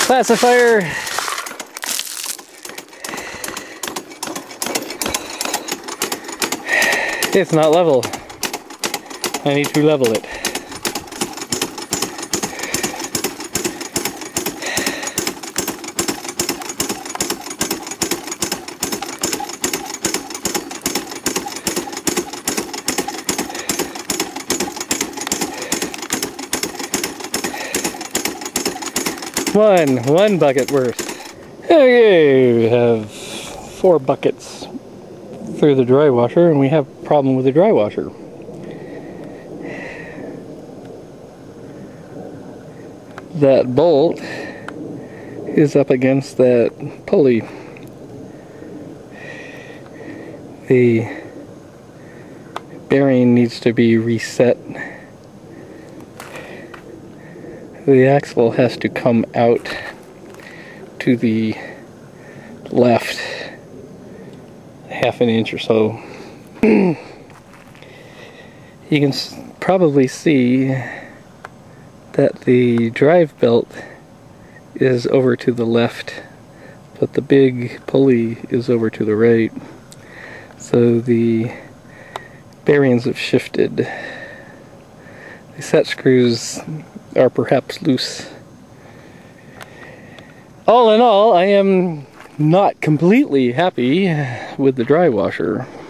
Pacifier. It's not level. I need to level it. One bucket worth. Okay, we have 4 buckets through the dry washer, and we have a problem with the dry washer. That bolt is up against that pulley. The bearing needs to be reset. The axle has to come out to the left half an inch or so. You can probably see that the drive belt is over to the left, but the big pulley is over to the right. So the bearings have shifted. The set screws are perhaps loose. All in all, I am not completely happy with the dry washer.